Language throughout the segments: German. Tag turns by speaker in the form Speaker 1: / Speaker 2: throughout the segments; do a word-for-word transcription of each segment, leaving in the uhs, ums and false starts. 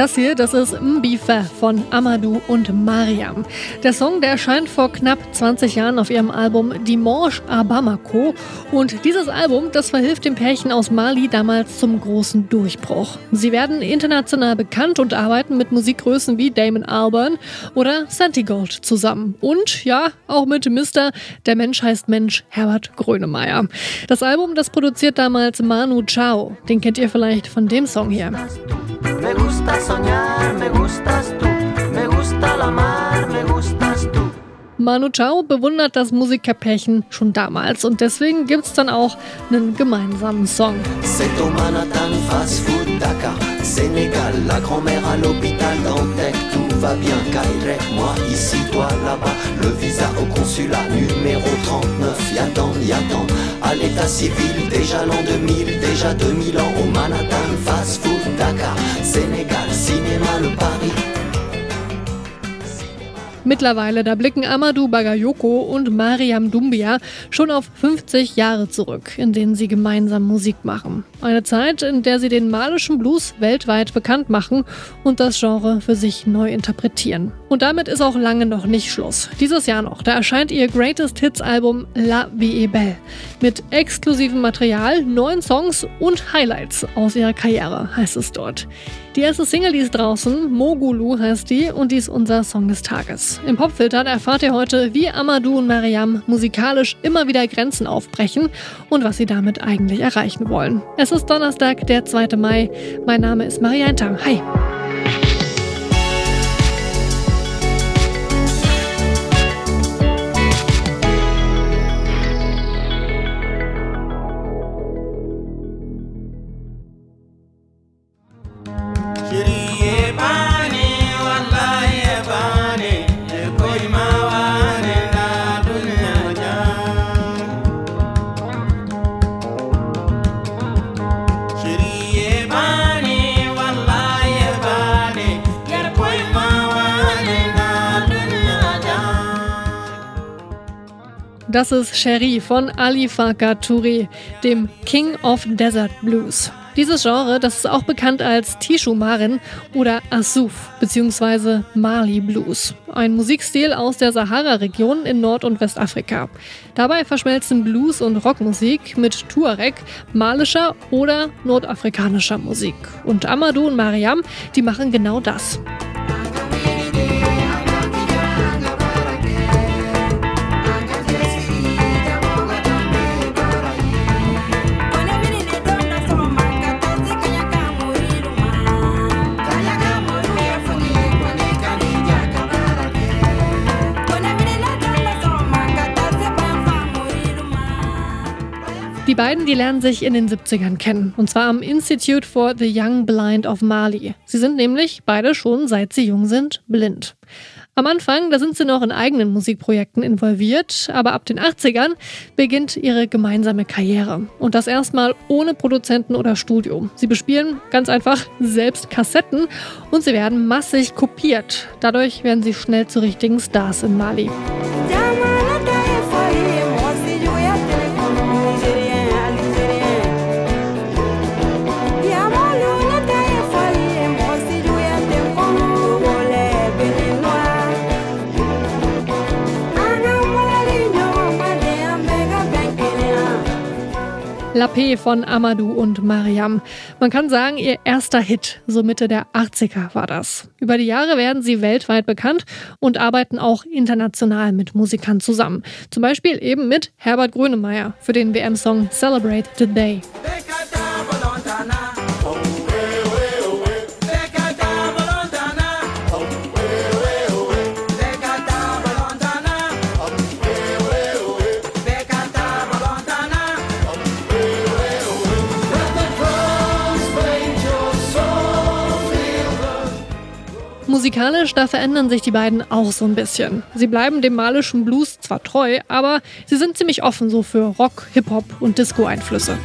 Speaker 1: Das hier, das ist Mbifa von Amadou und Mariam. Der Song, der erscheint vor knapp zwanzig Jahren auf ihrem Album Dimanche à Bamako. Und dieses Album, das verhilft dem Pärchen aus Mali damals zum großen Durchbruch. Sie werden international bekannt und arbeiten mit Musikgrößen wie Damon Albarn oder Santigold zusammen. Und ja, auch mit Mister Der Mensch heißt Mensch, Herbert Grönemeyer. Das Album, das produziert damals Manu Chao. Den kennt ihr vielleicht von dem Song hier.
Speaker 2: Me gusta soñar, me gustas tú, me gusta la mar, me gustas tú.
Speaker 1: Manu Chao bewundert das Musikerpärchen schon damals und deswegen gibt's dann auch einen gemeinsamen Song.
Speaker 2: C'est au Manhattan Fast Food Dakar, Sénégal, la grand-mère à l'hôpital Dantec, tout va bien, Kairek, moi ici, toi là-bas, le visa au consulat numéro trente-neuf, y'attend, y'attend, à l'état civil, déjà l'an deux mille, déjà deux mille ans, au Manhattan Fast Food Dakar, Sénégal, Cinéma, le Paris.
Speaker 1: Mittlerweile, da blicken Amadou Bagayoko und Mariam Doumbia schon auf fünfzig Jahre zurück, in denen sie gemeinsam Musik machen. Eine Zeit, in der sie den malischen Blues weltweit bekannt machen und das Genre für sich neu interpretieren. Und damit ist auch lange noch nicht Schluss. Dieses Jahr noch, da erscheint ihr Greatest Hits Album La Vie est Belle mit exklusivem Material, neuen Songs und Highlights aus ihrer Karriere, heißt es dort. Die erste Single, die ist draußen, Mogulu heißt die und die ist unser Song des Tages. Im Popfilter erfahrt ihr heute, wie Amadou und Mariam musikalisch immer wieder Grenzen aufbrechen und was sie damit eigentlich erreichen wollen. Es ist Donnerstag, der zweite Mai. Mein Name ist Marianta. Hi! Das ist Chérie von Ali Farka Touré, dem King of Desert Blues. Dieses Genre, das ist auch bekannt als Tishu Marin oder Assouf bzw. Mali Blues. Ein Musikstil aus der Sahara-Region in Nord- und Westafrika. Dabei verschmelzen Blues- und Rockmusik mit Tuareg, malischer oder nordafrikanischer Musik. Und Amadou und Mariam, die machen genau das. Die beiden, die lernen sich in den siebzigern kennen, und zwar am Institute for the Young Blind of Mali. Sie sind nämlich beide schon, seit sie jung sind, blind. Am Anfang, da sind sie noch in eigenen Musikprojekten involviert, aber ab den achtzigern beginnt ihre gemeinsame Karriere. Und das erstmal ohne Produzenten oder Studio. Sie bespielen ganz einfach selbst Kassetten und sie werden massig kopiert. Dadurch werden sie schnell zu richtigen Stars in Mali. La Paix von Amadou und Mariam. Man kann sagen, ihr erster Hit, so Mitte der achtziger war das. Über die Jahre werden sie weltweit bekannt und arbeiten auch international mit Musikern zusammen. Zum Beispiel eben mit Herbert Grönemeyer für den W M-Song Celebrate the Day. Musikalisch, da verändern sich die beiden auch so ein bisschen. Sie bleiben dem malischen Blues zwar treu, aber sie sind ziemlich offen so für Rock, Hip-Hop und Disco-Einflüsse.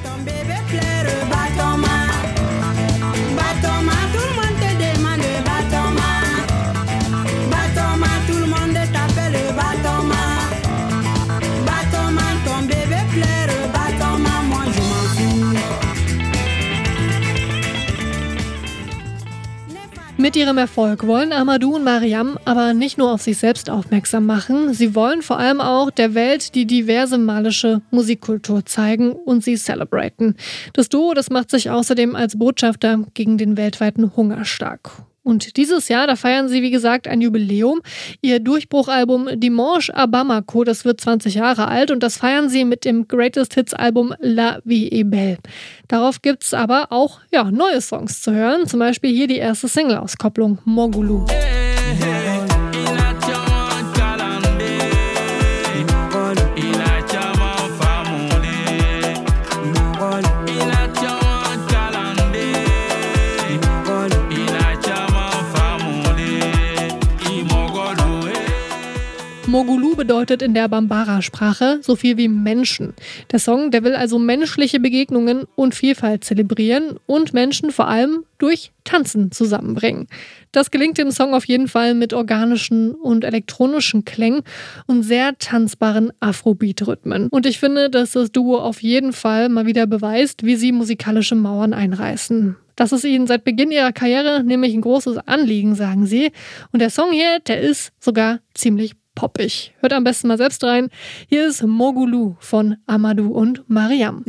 Speaker 1: Mit ihrem Erfolg wollen Amadou und Mariam aber nicht nur auf sich selbst aufmerksam machen, sie wollen vor allem auch der Welt die diverse malische Musikkultur zeigen und sie celebraten. Das Duo, das macht sich außerdem als Botschafter gegen den weltweiten Hunger stark. Und dieses Jahr, da feiern sie, wie gesagt, ein Jubiläum. Ihr Durchbruchalbum Dimanche à Bamako, das wird zwanzig Jahre alt und das feiern sie mit dem Greatest Hits Album La Vie est Belle. Darauf gibt's aber auch ja, neue Songs zu hören, zum Beispiel hier die erste Single-Auskopplung, Mogulu. Mogulu bedeutet in der Bambara-Sprache so viel wie Menschen. Der Song, der will also menschliche Begegnungen und Vielfalt zelebrieren und Menschen vor allem durch Tanzen zusammenbringen. Das gelingt dem Song auf jeden Fall mit organischen und elektronischen Klängen und sehr tanzbaren Afrobeat-Rhythmen. Und ich finde, dass das Duo auf jeden Fall mal wieder beweist, wie sie musikalische Mauern einreißen. Das ist ihnen seit Beginn ihrer Karriere nämlich ein großes Anliegen, sagen sie. Und der Song hier, der ist sogar ziemlich poppig. Hört am besten mal selbst rein. Hier ist Mogulu von Amadou und Mariam.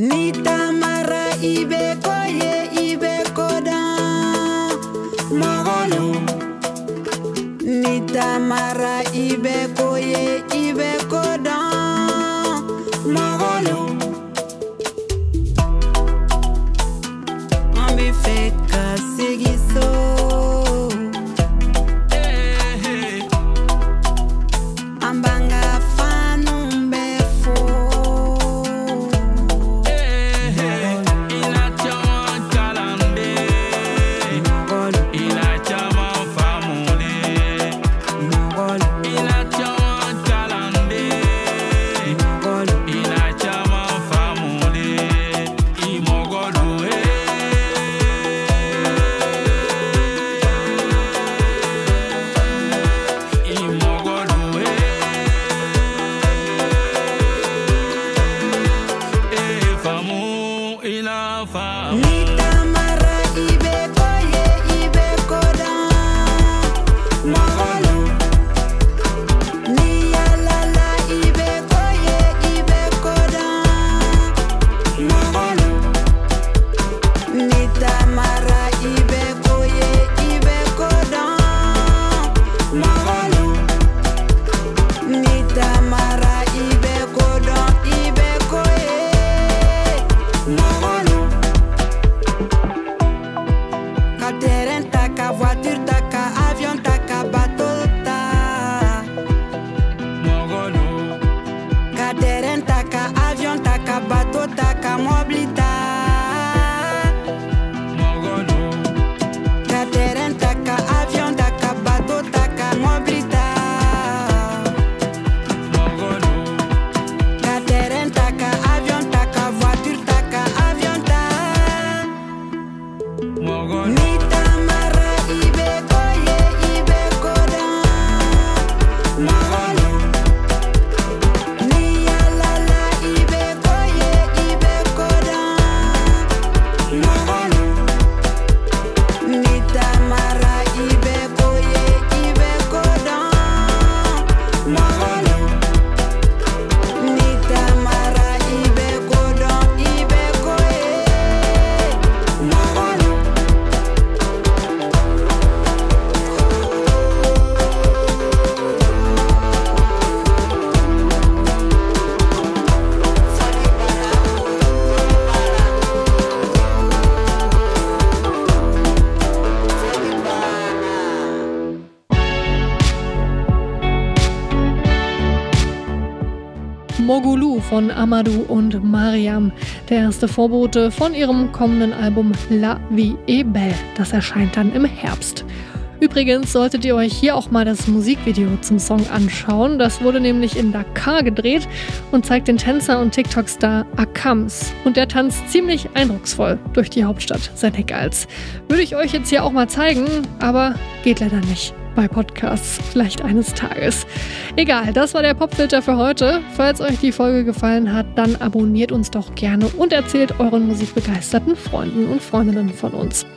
Speaker 1: Mogulu von Amadou und Mariam, der erste Vorbote von ihrem kommenden Album La Vie est Belle. Das erscheint dann im Herbst. Übrigens solltet ihr euch hier auch mal das Musikvideo zum Song anschauen. Das wurde nämlich in Dakar gedreht und zeigt den Tänzer und TikTok-Star Akams. Und der tanzt ziemlich eindrucksvoll durch die Hauptstadt Senegals. Würde ich euch jetzt hier auch mal zeigen, aber geht leider nicht bei Podcasts, vielleicht eines Tages. Egal, das war der Popfilter für heute. Falls euch die Folge gefallen hat, dann abonniert uns doch gerne und erzählt euren musikbegeisterten Freunden und Freundinnen von uns.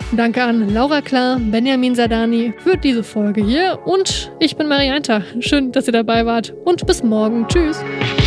Speaker 1: Danke an Laura Klar, Benjamin Sadani für diese Folge hier und ich bin Marianta. Schön, dass ihr dabei wart und bis morgen. Tschüss.